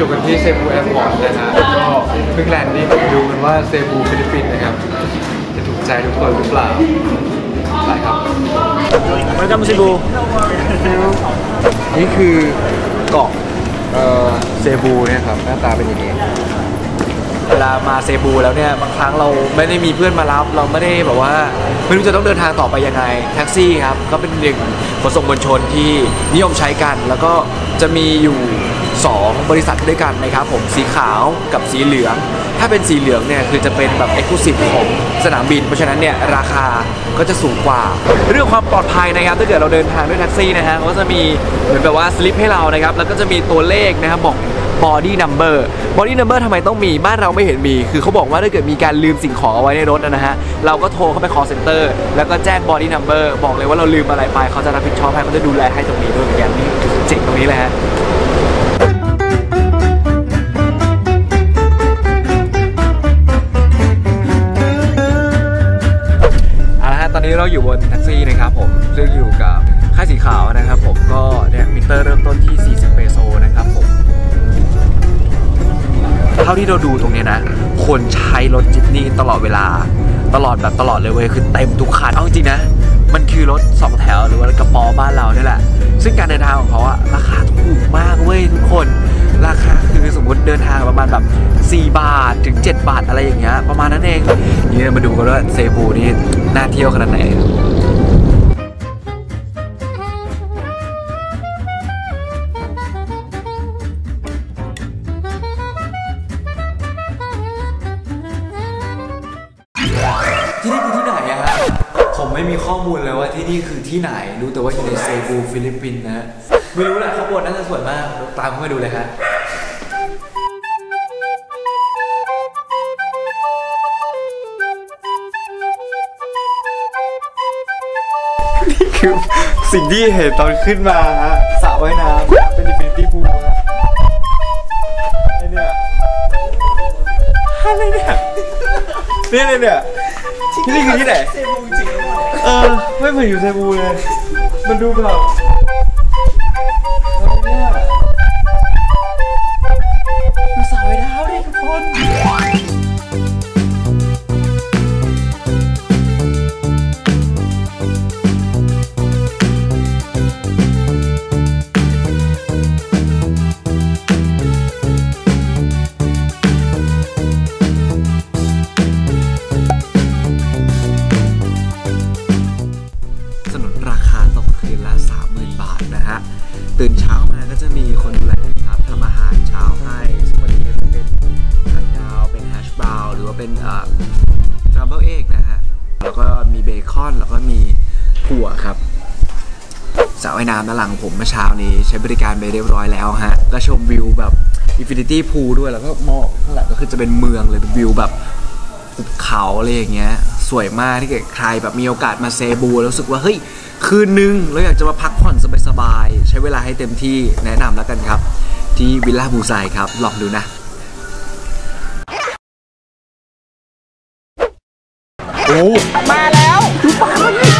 อยู่กันที่เซบูแอร์พอร์ตนะฮะก็เพิ่งแลนดิ้งดูกันว่าเซบูฟิลิปปินส์นะครับจะถูกใจทุกคนหรือเปล่าไปครับมันก็มาเซบูนี่คือเกาะเซบูเนี่ยครับหน้าตาเป็นอย่างนี้เวลามาเซบูแล้วเนี่ยบางครั้งเราไม่ได้มีเพื่อนมารับเราไม่ได้แบบว่าไม่รู้จะต้องเดินทางต่อไปยังไงแท็กซี่ครับก็เป็นหนึ่งขนส่งมวลชนที่นิยมใช้กันแล้วก็จะมีอยู่2บริษัทด้วยกันนะครับผมสีขาวกับสีเหลืองถ้าเป็นสีเหลืองเนี่ยคือจะเป็นแบบเอ็กซ์คลูซีฟของสนามบินเพราะฉะนั้นเนี่ยราคาก็จะสูงกว่าเรื่องความปลอดภัยนะครับถ้าเกิดเราเดินทางด้วยแท็กซี่นะฮะก็จะมีเหมือนแบบว่าสลิปให้เรานะครับแล้วก็จะมีตัวเลขนะครับบอกbody number ทำไมต้องมีบ้านเราไม่เห็นมีคือเขาบอกว่าถ้าเกิดมีการลืมสิ่งของเอาไว้ในรถนะฮะเราก็โทรเข้าไป call center แล้วก็แจ้ง body number บอกเลยว่าเราลืมอะไรไปเขาจะรับผิดชอบให้เขาจะดูแลให้ตรงนี้ด้วยเหมือนกันนี่เจ๋งตรงนี้เลยฮะตอนนี้เราอยู่บนแท็กซี่นะครับผมซึ่งอยู่กับค่ายสีขาวนะครับผมก็เนี่ยมิเตอร์เริ่มต้นที่40เปโซนะครับผมเท่าที่เราดูตรงนี้นะคนใช้รถจิปนี่ตลอดเวลาตลอดเลยเว้ยคือเต็มทุกคันเอาจริงนะมันคือรถ2แถวหรือว่ากระป๋อบ้านเราเนี่ยแหละซึ่งการเดินทางของเขาอะราคาถูกมากเว้ยทุกคนราคาคือสมมติเดินทางประมาณแบบ4 บาทถึง7 บาทอะไรอย่างเงี้ยประมาณนั้นเองนี่มาดูกันว่าเซบูนี่น่าเที่ยวขนาดไหนที่นี่คือที่ไหนอะฮะผมไม่มีข้อมูลเลยว่าที่นี่คือที่ไหนรู้แต่ว่าอยู่ในเซบูฟิลิปปินส์นะฮะไม่รู้แหละข้างบนน่าจะสวยมากตามเข้าไปดูเลยฮะนี่คือสิ่งที่เห็นตอนขึ้นมาฮะสระว่ายน้ำเป็นอินฟินิตี้พูลอะไรเนี่ยที่นี่คือที่ไหนเซบูจริงไม่เหมือนอยู่เซบูเลยมันดูแบบอะไรเนี่ยดูสาวไอ้ดาวดิทุกคนตื่นเช้ามาก็จะมีคนดูแลครับทำอาหารเช้าให้ซึ่งวันนี้ก็จะเป็นไข่ดาวเป็นแฮชบราวน์หรือว่าเป็นทรัมเบิลเอ็กนะฮะแล้วก็มีเบคอนแล้วก็มีถั่วครับสระว่ายน้ำด้านหลังผมเมื่อเช้านี้ใช้บริการไปเรียบร้อยแล้วฮะก็ชมวิวแบบอินฟินิตี้พูลด้วยแล้วก็มองข้างหลังก็คือจะเป็นเมืองเลยเป็นวิวแบบภูเขาอะไรอย่างเงี้ยสวยมากที่เกิดใครแบบมีโอกาสมาเซบูแล้วรู้สึกว่าเฮ้ยคืนนึงเราอยากจะมาพักผ่อนสบายๆใช้เวลาให้เต็มที่แนะนำแล้วกันครับที่วิลล่าบูไซครับลองดูนะโอ้มาแล้วดูปลา